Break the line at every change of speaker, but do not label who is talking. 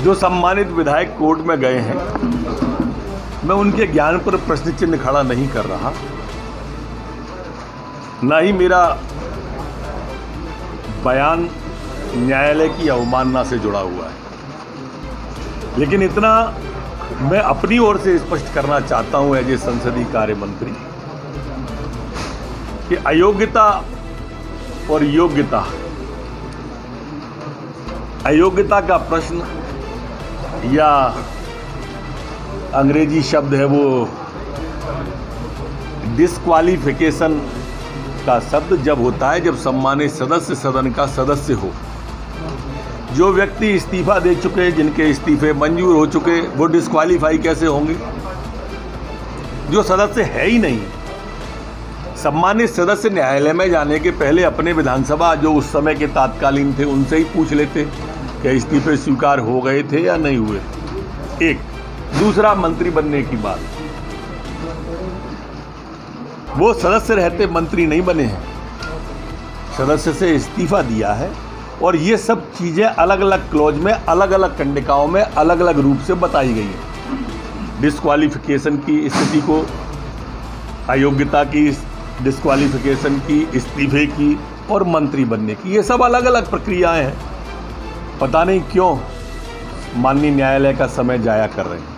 जो सम्मानित विधायक कोर्ट में गए हैं, मैं उनके ज्ञान पर प्रश्न चिन्ह खड़ा नहीं कर रहा, ना ही मेरा बयान न्यायालय की अवमानना से जुड़ा हुआ है। लेकिन इतना मैं अपनी ओर से स्पष्ट करना चाहता हूं एज ए संसदीय कार्य मंत्री कि अयोग्यता और योग्यता, अयोग्यता का प्रश्न या अंग्रेजी शब्द है वो डिस्क्वालिफिकेशन का शब्द जब होता है, जब सम्मानित सदस्य सदन का सदस्य हो। जो व्यक्ति इस्तीफा दे चुके, जिनके इस्तीफे मंजूर हो चुके, वो डिस्क्वालीफाई कैसे होंगे? जो सदस्य है ही नहीं। सम्मानित सदस्य न्यायालय में जाने के पहले अपने विधानसभा जो उस समय के तात्कालीन थे उनसे ही पूछ लेते कि इस्तीफे स्वीकार हो गए थे या नहीं हुए। एक दूसरा, मंत्री बनने की बात, वो सदस्य रहते मंत्री नहीं बने हैं, सदस्य से इस्तीफा दिया है। और ये सब चीज़ें अलग अलग क्लॉज में, अलग अलग कंडिकाओं में अलग अलग रूप से बताई गई हैं। डिस्क्वालिफिकेशन की स्थिति को, अयोग्यता की, डिस्क्वालिफिकेशन की, इस्तीफे की और मंत्री बनने की, ये सब अलग अलग प्रक्रियाएं हैं। पता नहीं क्यों माननीय न्यायालय का समय जाया कर रहे हैं।